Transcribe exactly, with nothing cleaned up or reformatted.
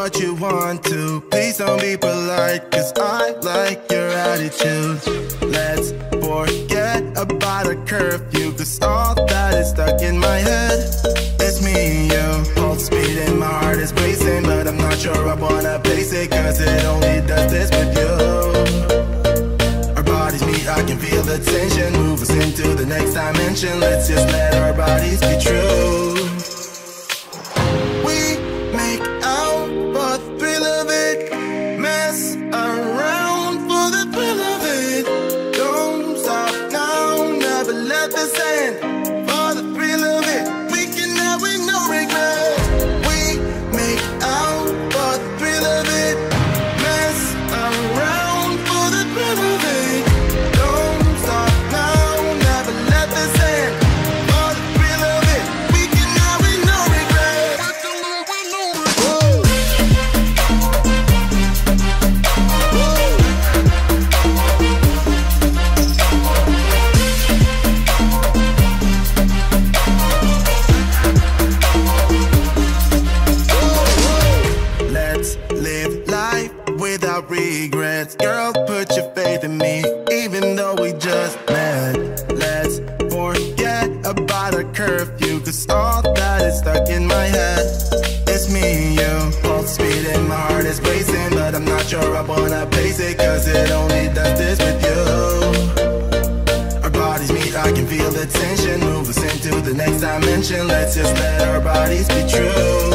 what you want to. Please don't be polite, cause I like your attitude. Let's forget about a curfew, cause all that is stuck in my head. It's me and you, pulse speed and my heart is racing, but I'm not sure I wanna face it, cause it only does this with you. Our bodies meet, I can feel the tension, move us into the next dimension. Let's just let our bodies be true. We make out for the thrill of it, mess around for the thrill of it. Don't stop now, never let this end. For the thrill of it, we can have with no regret. We make out for the thrill of it, mess around for the thrill of it. Don't stop now, never let this end. For the thrill of it, we can have with no regret. Let's live life without regrets. Girl, put your faith in me, even though we just met. Let's forget about a curfew, cause all that is stuck in my head. It's me and you, pulse speed and my heart is racing, but I'm not sure I wanna pace it, cause it only does this with you. Our bodies meet, I can feel the tension, move us into the next dimension. Let's just let our bodies be true.